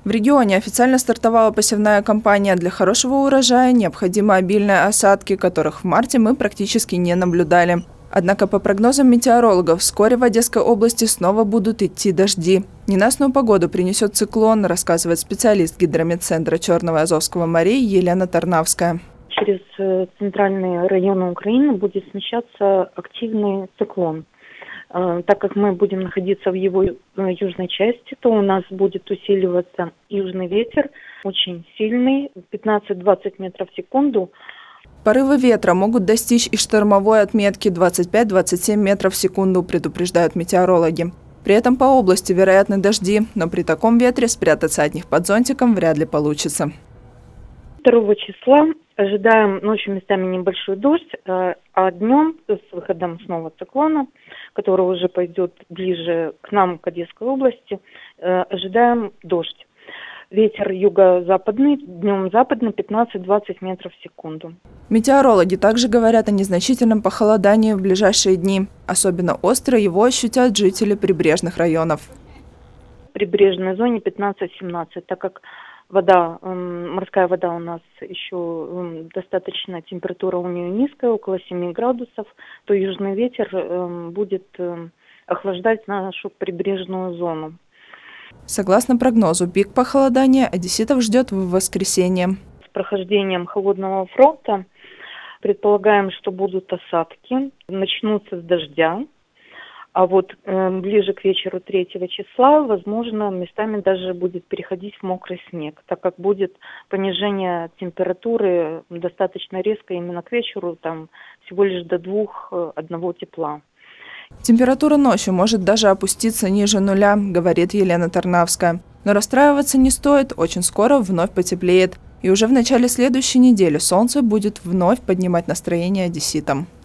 В регионе официально стартовала посевная кампания. Для хорошего урожая необходимы обильные осадки, которых в марте мы практически не наблюдали. Однако, по прогнозам метеорологов, вскоре в Одесской области снова будут идти дожди. Ненастную погоду принесет циклон, рассказывает специалист гидрометцентра Черного и Азовского морей Елена Тарнавская. Через центральные районы Украины будет смещаться активный циклон. Так как мы будем находиться в его южной части, то у нас будет усиливаться южный ветер, очень сильный, 15-20 метров в секунду. Порывы ветра могут достичь и штормовой отметки 25-27 метров в секунду, предупреждают метеорологи. При этом по области вероятны дожди, но при таком ветре спрятаться от них под зонтиком вряд ли получится. 2 числа ожидаем ночью местами небольшой дождь, а днем с выходом снова циклона, который уже пойдет ближе к нам, к Одесской области, ожидаем дождь. Ветер юго-западный, днем западный 15-20 метров в секунду. Метеорологи также говорят о незначительном похолодании в ближайшие дни. Особенно остро его ощутят жители прибрежных районов. В прибрежной зоне 15-17, так как морская вода у нас еще достаточно, температура у нее низкая, около 7 градусов, то южный ветер будет охлаждать нашу прибрежную зону. Согласно прогнозу, пик похолодания одесситов ждет в воскресенье. С прохождением холодного фронта предполагаем, что будут осадки, начнутся с дождя. А вот ближе к вечеру 3 числа, возможно, местами даже будет переходить в мокрый снег, так как будет понижение температуры достаточно резко именно к вечеру, там всего лишь до 2-1 тепла. Температура ночью может даже опуститься ниже нуля, говорит Елена Тарнавская. Но расстраиваться не стоит, очень скоро вновь потеплеет. И уже в начале следующей недели солнце будет вновь поднимать настроение одесситам.